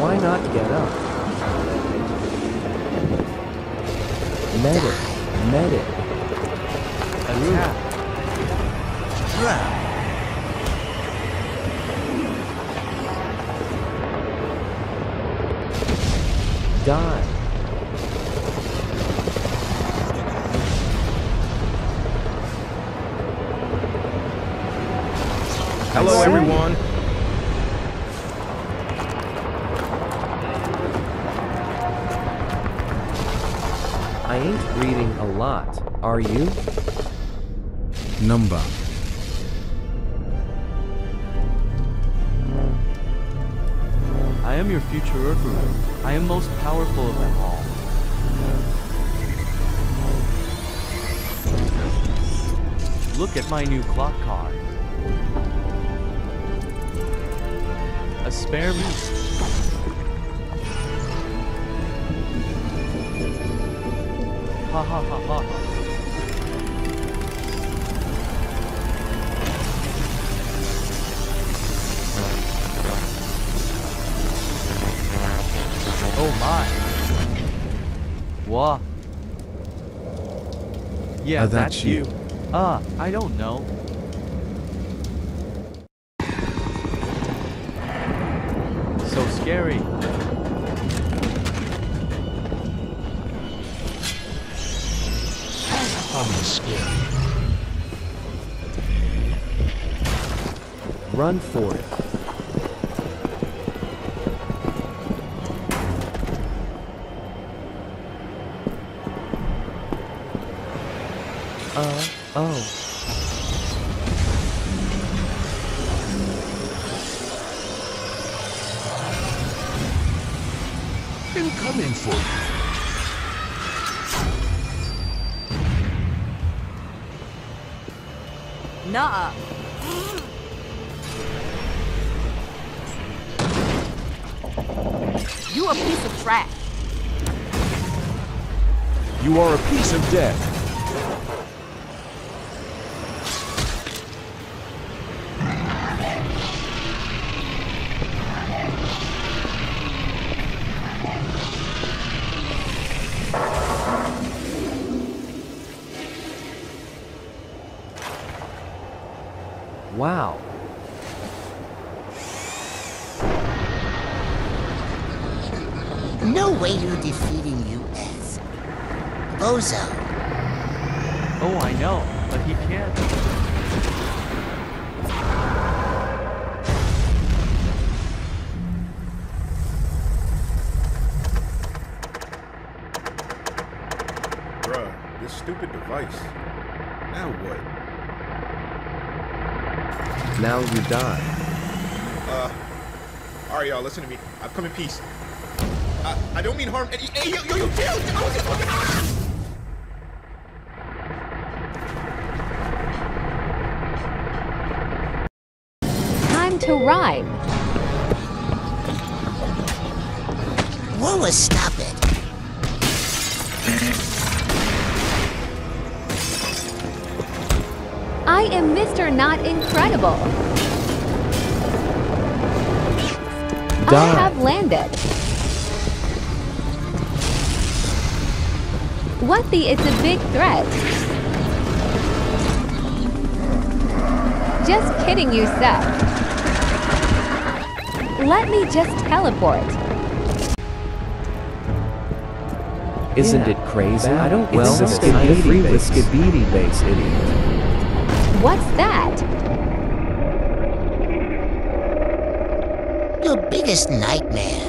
Why not get up? Medic. Medic. Attack. Trap. Die. Hello, everyone. I ain't reading a lot, are you? Number. I am your future Urkeru. I am most powerful of them all. Look at my new clock card. A spare beast. Ha ha ha ha ha. Oh my. What? Yeah, that's you. I don't know. So scary. Scary. Run for it. Oh. Been coming for you. Nuh-uh. You a piece of trash. You are a piece of death. Wow. No way you're defeating US. Bozo. Oh, I know, but he can't. Bruh, this stupid device. Now what? Now you die. Alright, y'all, listen to me. I've come in peace. I don't mean harm. Hey, yo, chill! Time to rhyme. Whoa, stop it. I am Mr. Not Incredible. Die. I have landed. What the? It's a big threat. Just kidding, you suck. Let me just teleport. Isn't it crazy? I don't Well, it's a free with Skibidi base, idiot. What's that? Your biggest nightmare.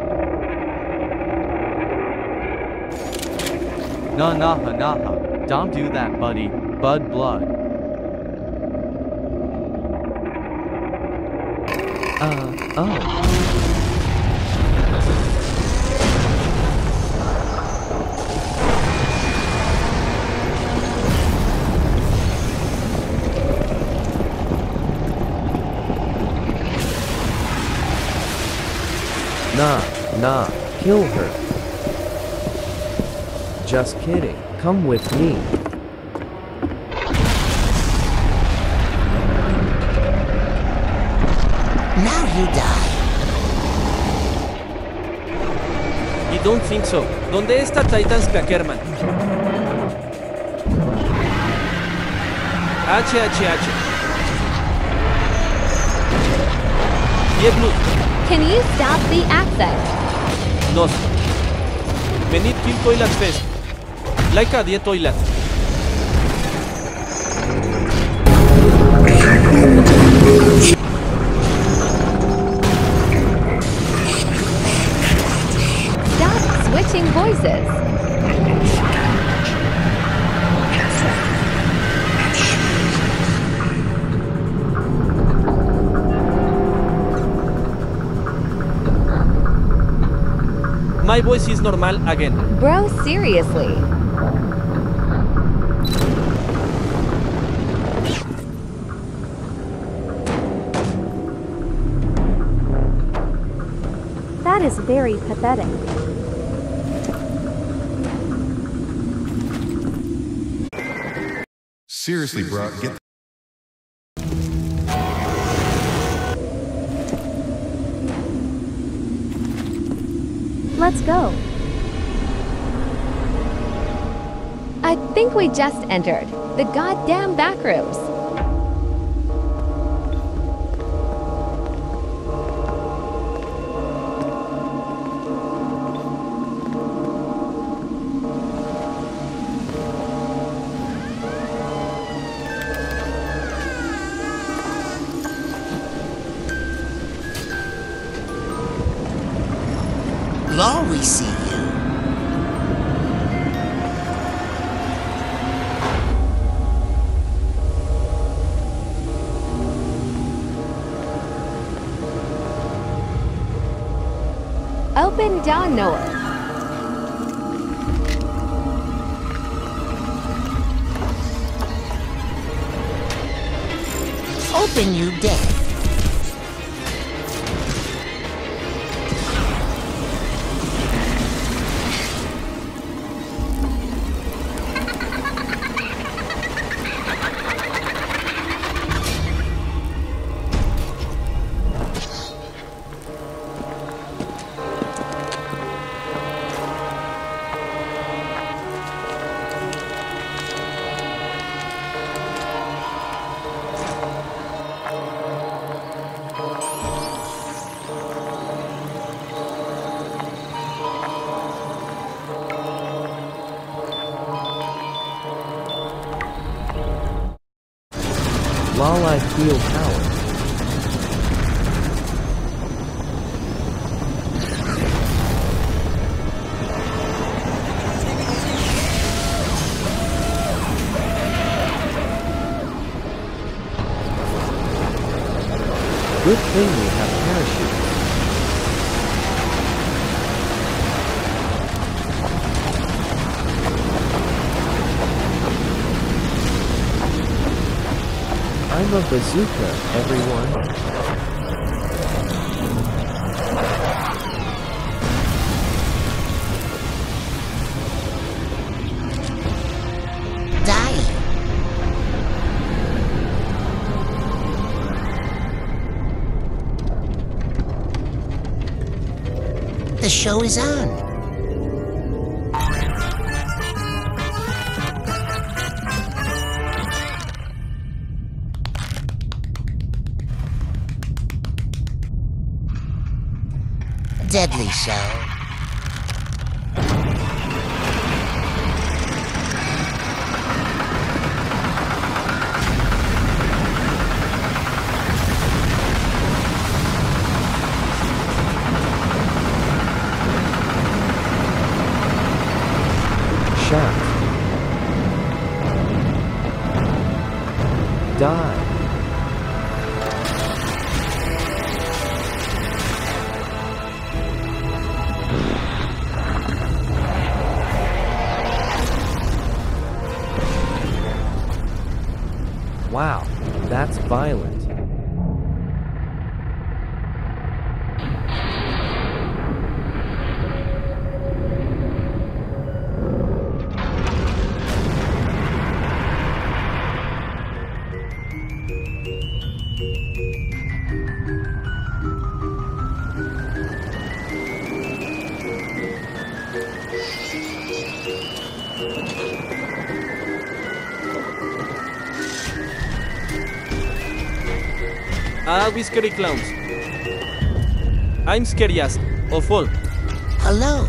Nah. Don't do that, buddy. Bud blood. Oh. Nah, kill her. Just kidding, come with me. Now you die. don't think so. ¿Dónde está Titans Packerman? HHH. Dieblut. Can you stop the accent? Nos. Venit kill toilet fest. Like a die toilet. Stop switching voices. My voice is normal again. Bro, seriously. That is very pathetic. Seriously, bro, get. Let's go. I think we just entered the goddamn backrooms. Law, we see you. Open down north. Open, you dead. While I feel power. Good thing we have parachutes. I'm a bazooka, everyone. Die. The show is on. Deadly show. Shaft. Die. Wow, that's violent. we scary clowns. I'm scariest of all. Hello.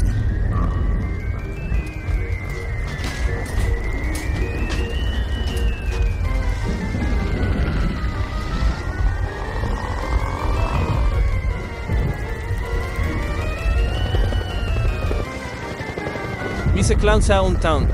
Miss Clowns Sound Town.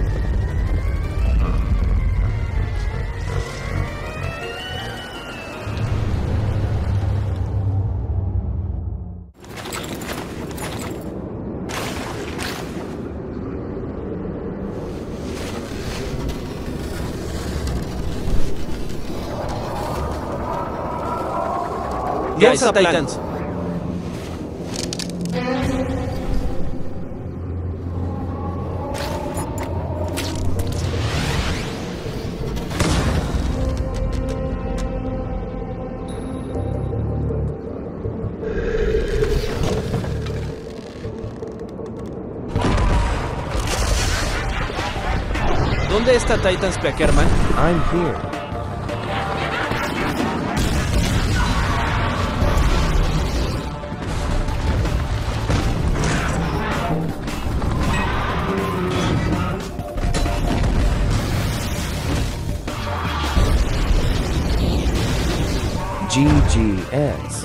Guys, Titans. ¿Dónde está Titan Speckerman? I'm here. GGS.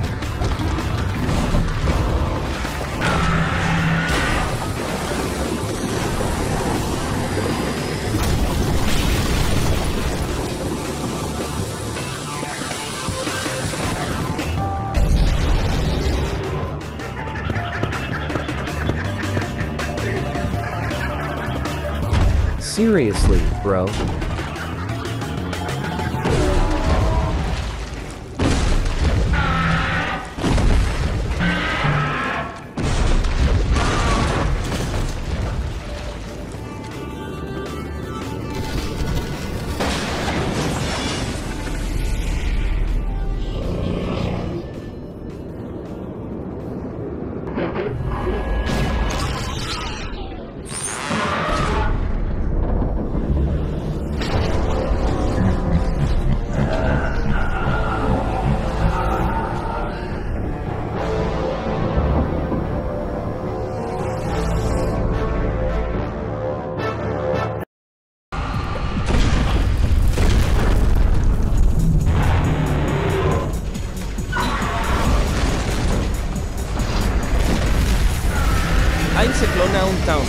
Seriously, bro. I'm Cyclone Town.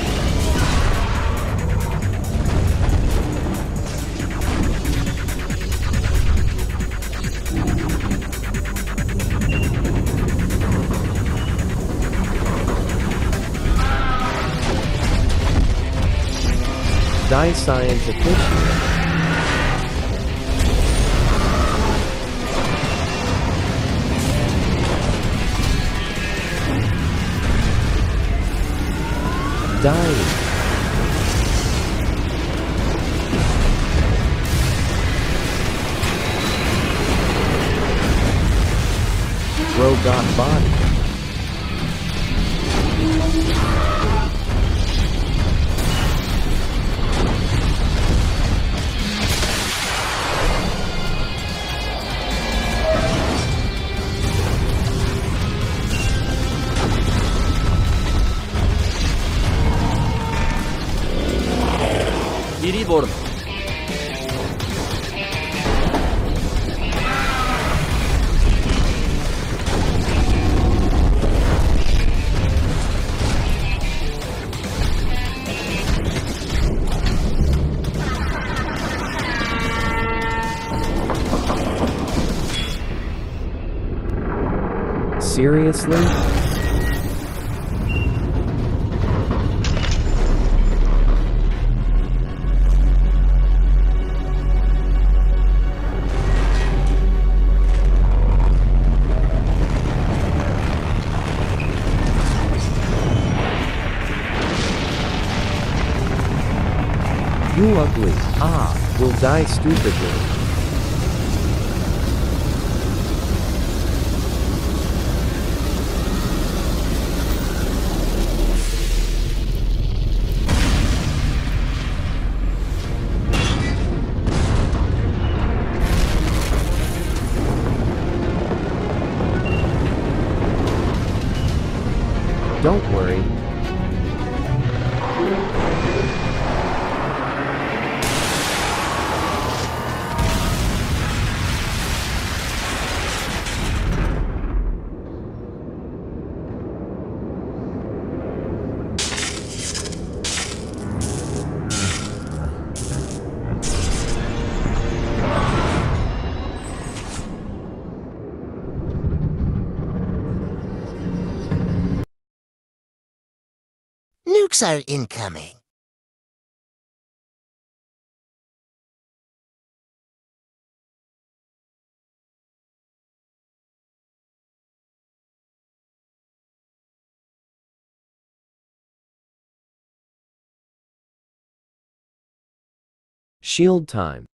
Die Science Official. Dying. Robot body. Iriborn. Seriously? You ugly. Will die stupidly. Don't worry. Nukes are incoming. Shield time.